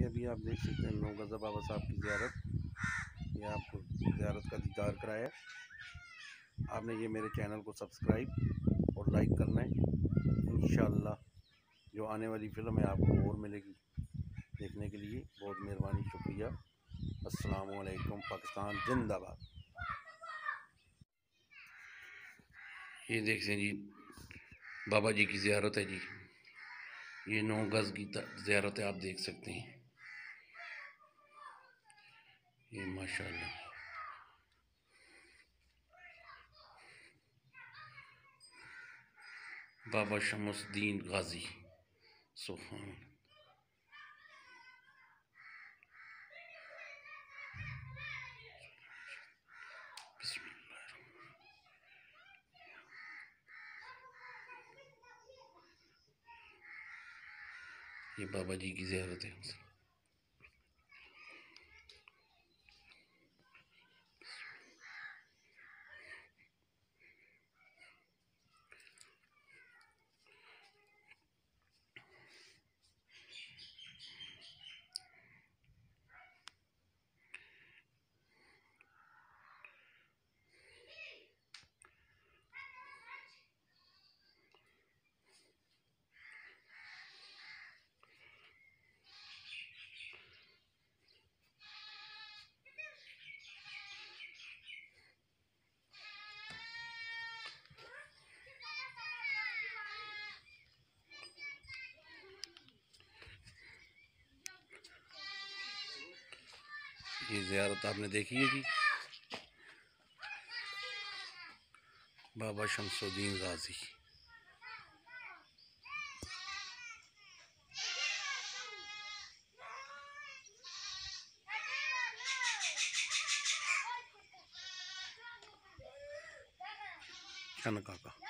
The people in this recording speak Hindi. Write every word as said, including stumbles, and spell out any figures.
अभी आप देख सकते हैं नौ गज़ा बाबा साहब की ज़ियारत। ये आपको ज़ियारत का दीदार कराया। आपने ये मेरे चैनल को सब्सक्राइब और लाइक करना है। इंशाअल्लाह जो आने वाली फ़िल्म है आपको और मिलेगी देखने के लिए। बहुत मेहरबानी, शुक्रिया। अस्सलाम वालेकुम। पाकिस्तान जिंदाबाद। ये देखते हैं जी, बाबा जी की ज़ियारत है जी। ये नौ गज़ की ज़ियारत है, आप देख सकते हैं। ये माशाअल्लाह बाबा शमसुद्दीन गाजी। सुभान ये बाबा जी की ज़ियारत है। ये ज़ियारत आपने देखी है जी, बाबा शमसुद्दीन गाजी। चन काका।